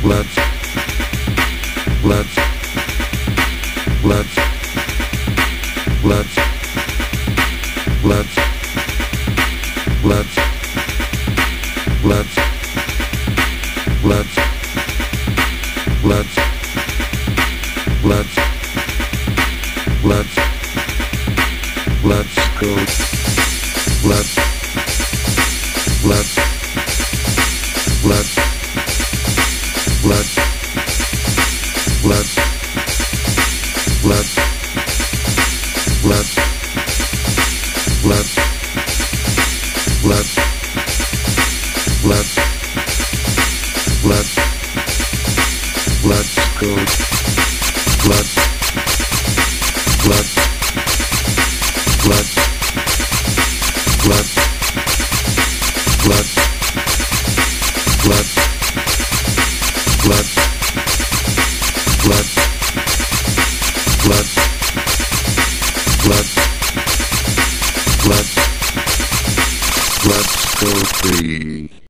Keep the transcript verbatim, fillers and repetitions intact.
let's, let's, let's, let's, let's, let's, let's, let's, let's, let's, let's, let's go, let's, let's, let's, let's, let's, let's, let's, let's, let's, let's, let's, let's go, let's, let's, let's, let's, let's, let's, let's, let's, let's, let's, let's, let's go free.